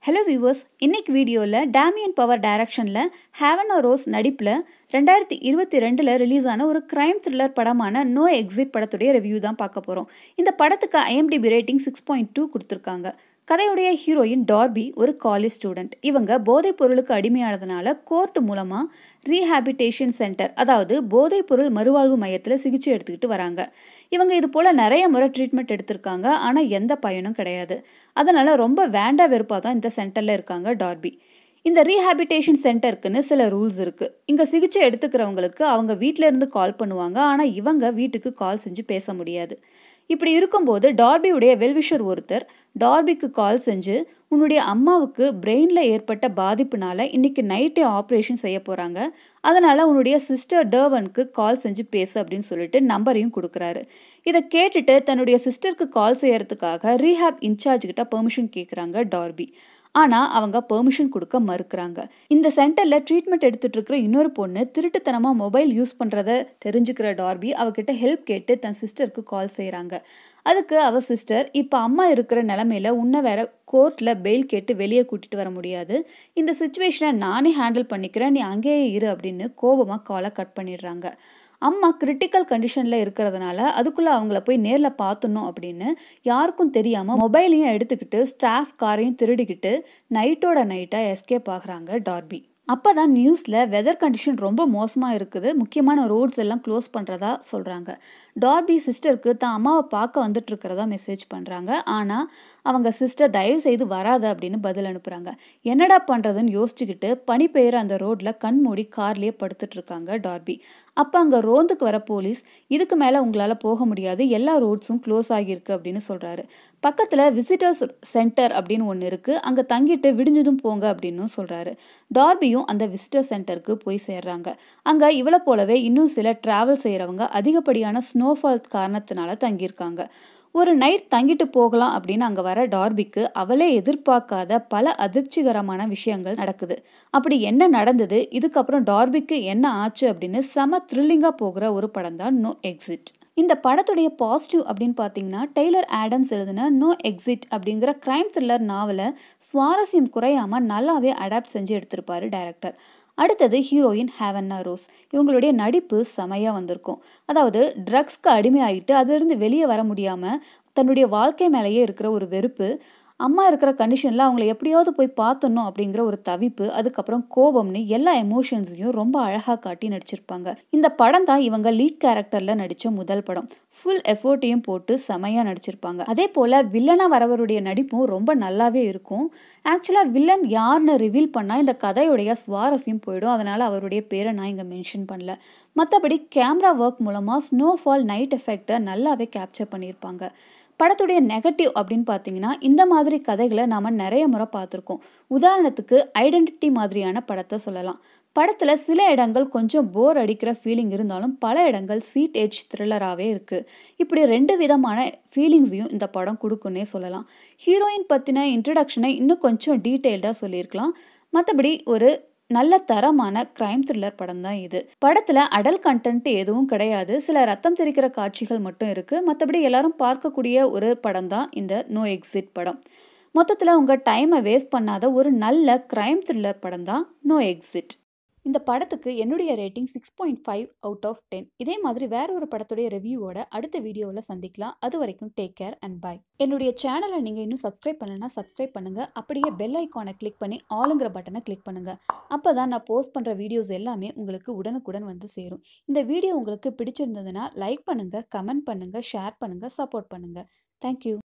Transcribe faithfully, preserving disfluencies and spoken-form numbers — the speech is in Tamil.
Hello viewers, இன்னைக்கு வீடியோல டேமியன் பவர் டைரக்ஷன்ல ஹேவன் ஆர் ரோஸ் நடிப்புல ரெண்டாயிரத்து இருபத்தி ரெண்டுல ரிலீஸ் ஆன ஒரு கிரைம் த்ரில்லர் படமான நோ எக்ஸிட் படத்துடைய ரிவ்யூ தான் பார்க்க போறோம். இந்த படத்துக்கு I M D B rating six point two கொடுத்திருக்காங்க. கதையுடைய ஹீரோயின் டார்பி ஒரு காலேஜ் ஸ்டூடெண்ட். இவங்க போதைப் பொருளுக்கு அடிமையானதுனால கோர்ட் மூலமா ரீஹாபிலிட்டேஷன் சென்டர், அதாவது போதைப் பொருள் மறுவாழ்வு மையத்தில் சிகிச்சை எடுத்துக்கிட்டு வராங்க. இவங்க இது போல நிறைய முறை ட்ரீட்மெண்ட் எடுத்திருக்காங்க, ஆனால் எந்த பயனும் கிடையாது. அதனால ரொம்ப வேண்டா வெறுப்பாக தான் இந்த சென்டர்ல இருக்காங்க டார்பி. இந்த ரீஹாபிலிட்டேஷன் சென்டருக்குன்னு சில ரூல்ஸ் இருக்கு. இங்க சிகிச்சை எடுத்துக்கிறவங்களுக்கு அவங்க வீட்டில இருந்து கால் பண்ணுவாங்க, ஆனா இவங்க வீட்டுக்கு கால் செஞ்சு பேச முடியாது. இப்படி இருக்கும்போது டார்பியுடைய வெல்விஷர் ஒருத்தர் டார்பிக்கு கால் செஞ்சு, உன்னுடைய அம்மாவுக்கு பிரெயின்ல ஏற்பட்ட பாதிப்புனால இன்னைக்கு நைட்டே ஆப்ரேஷன் செய்ய போறாங்க, அதனால உன்னுடைய சிஸ்டர் டர்வனுக்கு கால் செஞ்சு பேசு அப்படின்னு சொல்லிட்டு நம்பரையும் கொடுக்குறாரு. இதை கேட்டுட்டு தன்னுடைய சிஸ்டருக்கு கால் செய்யறதுக்காக ரீஹாப் இன்சார்ஜ் கிட்ட பெர்மிஷன் கேட்குறாங்க டார்பி. ஆனா அவங்க பெர்மிஷன் கொடுக்க மறுக்கிறாங்க. இந்த சென்டர்ல ட்ரீட்மெண்ட் எடுத்துட்டு இருக்கிற இன்னொரு பொண்ணு திருட்டுத்தனமா மொபைல் யூஸ் பண்றத தெரிஞ்சுக்கிற டார்பி அவகிட்ட ஹெல்ப் கேட்டு தன் சிஸ்டருக்கு கால் செய்யறாங்க. அதுக்கு அவ சிஸ்டர், இப்ப அம்மா இருக்கிற நிலைமையில உன்னை வேற கோர்ட்ல பெயில் கேட்டு வெளியே கூட்டிட்டு வர முடியாது, இந்த சிச்சுவேஷனை நானே ஹேண்டில் பண்ணிக்கிறேன், நீ அங்கேயே இரு அப்படின்னு கோபமா காலை கட் பண்ணிடுறாங்க. அம்மா கிரிட்டிக்கல் கண்டிஷன்ல இருக்கிறதுனால அதுக்குள்ள அவங்கள போய் நேர்ல பார்த்தணும் அப்படின்னு யாருக்கும் தெரியாம மொபைலையும் எடுத்துக்கிட்டு ஸ்டாஃப் காரையும் திருடிக்கிட்டு நைட்டோட நைட்டா எஸ்கேப் ஆகுறாங்க டார்பி. அப்பதான் நியூஸ்ல வெதர் கண்டிஷன் ரொம்ப மோசமா இருக்குது, முக்கியமான ரோட்ஸ் எல்லாம் க்ளோஸ் பண்றதா சொல்றாங்க. டார்பி சிஸ்டருக்கு தான் அம்மாவை பார்க்க வந்துட்டு இருக்கிறதா மெசேஜ் பண்றாங்க. ஆனா அவங்க சிஸ்டர் தயவு செய்து வராத அப்படின்னு பதில் அனுப்புறாங்க. என்னடா பண்றதுன்னு யோசிச்சுக்கிட்டு பனி பெய்யுற அந்த ரோட்ல கண் மூடி கார்லயே படுத்துட்டு இருக்காங்க டார்பி. அப்ப அங்க ரோந்துக்கு வர போலீஸ், இதுக்கு மேல உங்களால போக முடியாது, எல்லா ரோட்ஸும் க்ளோஸ் ஆகியிருக்கு அப்படின்னு சொல்றாரு. பக்கத்துல விசிட்டர்ஸ் சென்டர் அப்படின்னு ஒன்னு இருக்கு, அங்க தங்கிட்டு விடிஞ்சதும் போங்க அப்படின்னு சொல்றாரு. டார்பியும் அந்த விசிட்டர் சென்டருக்கு போய் சேர்றாங்க. அங்க இவளை போலவே இன்னும் சில டிராவல் செய்யறவங்க அதிகப்படியான ஸ்னோஃபால் காரணத்தினால தங்கியிருக்காங்க. ஒரு நைட் தங்கிட்டு போகலாம் அப்படின்னு அங்க வர டார்பிக்கு அவளே எதிர்பார்க்காத பல அதிர்ச்சிகரமான விஷயங்கள் நடக்குது. அப்படி என்ன நடந்தது, இதுக்கப்புறம் டார்பிக்கு என்ன ஆச்சு அப்படின்னு செம த்ரில்லிங்கா போகிற ஒரு படம் தான் நோ எக்ஸிட். இந்த படத்துடைய பாசிட்டிவ் அப்படின்னு பார்த்தீங்கன்னா, டெய்லர் ஆடம்ஸ் எழுதின நோ எக்ஸிட் அப்படிங்கிற கிரைம் த்ரில்லர் நாவலை சுவாரஸ்யம் குறையாம நல்லாவே அடாப்ட் செஞ்சு எடுத்திருப்பாரு டைரக்டர். அடுத்தது ஹீரோயின் ஹேவன் ஆர் ரோஸ். இவங்களுடைய நடிப்பு செமையா வந்திருக்கும். அதாவது ட்ரக்ஸ்க்கு அடிமையாயிட்டு அதிலிருந்து வெளியே வர முடியாம தன்னுடைய வாழ்க்கை மேலேயே இருக்கிற ஒரு வெறுப்பு, அம்மா இருக்கிற கண்டிஷன்ல அவங்கள எப்படியாவது போய் பார்த்தணும் அப்படிங்கிற ஒரு தவிப்பு, அதுக்கப்புறம் கோபம்னு எல்லா எமோஷன்ஸையும் ரொம்ப அழகா காட்டி நடிச்சிருப்பாங்க. இந்த படம் தான் இவங்க லீட் கேரக்டர்ல நடிச்ச முதல் படம். ஃபுல் எஃபோர்ட்டையும் போட்டு செமையா நடிச்சிருப்பாங்க. அதே போல வில்லனா வரவருடைய நடிப்பும் ரொம்ப நல்லாவே இருக்கும். ஆக்சுவலா வில்லன் யாருன்னு ரிவீல் பண்ணா இந்த கதையுடைய சுவாரஸ்யம் போயிடும், அதனால அவருடைய பேரை நான் இங்க மென்ஷன் பண்ணல. மற்றபடி கேமரா ஒர்க் மூலமா ஸ்னோஃபால் நைட் எஃபெக்டை நல்லாவே கேப்சர் பண்ணியிருப்பாங்க. படத்துடைய நெகட்டிவ் அப்படின்னு பார்த்தீங்கன்னா, இந்த மாதிரி கதைகளை நாம நிறைய முறை பார்த்துருக்கோம். உதாரணத்துக்கு ஐடென்டிட்டி மாதிரியான படத்தை சொல்லலாம். படத்துல சில இடங்கள் கொஞ்சம் போர் அடிக்கிற ஃபீலிங் இருந்தாலும் பல இடங்கள் சீட் எட்ஜ் த்ரில்லராகவே இருக்கு. இப்படி ரெண்டு விதமான ஃபீலிங்ஸையும் இந்த படம் கொடுக்குன்னே சொல்லலாம். ஹீரோயின் பத்தின இன்ட்ரடக்ஷனை இன்னும் கொஞ்சம் டீட்டெயில்டா சொல்லியிருக்கலாம். மற்றபடி ஒரு நல்ல தரமான கிரைம் த்ரில்லர் படம் தான் இது. படத்துல அடல்ட் கண்டென்ட் எதுவும் கிடையாது, சில ரத்தம் தெரிக்கிற காட்சிகள் மட்டும் இருக்கு. மற்றபடி எல்லாரும் பார்க்கக்கூடிய ஒரு படம் தான் இந்த நோ எக்ஸிட் படம். மொத்தத்துல உங்க டைமை வேஸ்ட் பண்ணாத ஒரு நல்ல கிரைம் த்ரில்லர் படம் தான் நோ எக்ஸிட். இந்த படத்துக்கு என்னுடைய rating six point five out of ten. இதே மாதிரி வேற ஒரு படத்துடைய ரிவ்யூவோட அடுத்த வீடியோவில் சந்திக்கலாம். அது வரைக்கும் டேக் கேர் அண்ட் பாய். என்னுடைய சேனலை நீங்கள் இன்னும் சப்ஸ்கிரைப் பண்ணலன்னா சப்ஸ்கிரைப் பண்ணுங்க. அப்படியே பெல் ஐக்கானை கிளிக் பண்ணி ஆளுங்கிற பட்டனை கிளிக் பண்ணுங்க. அப்போ தான் நான் போஸ்ட் பண்ணுற வீடியோஸ் எல்லாமே உங்களுக்கு உடனுக்குடன் வந்து சேரும். இந்த வீடியோ உங்களுக்கு பிடிச்சிருந்ததுன்னா லைக் பண்ணுங்க, கமெண்ட் பண்ணுங்க, ஷேர் பண்ணுங்க, சப்போர்ட் பண்ணுங்க. தேங்க்யூ.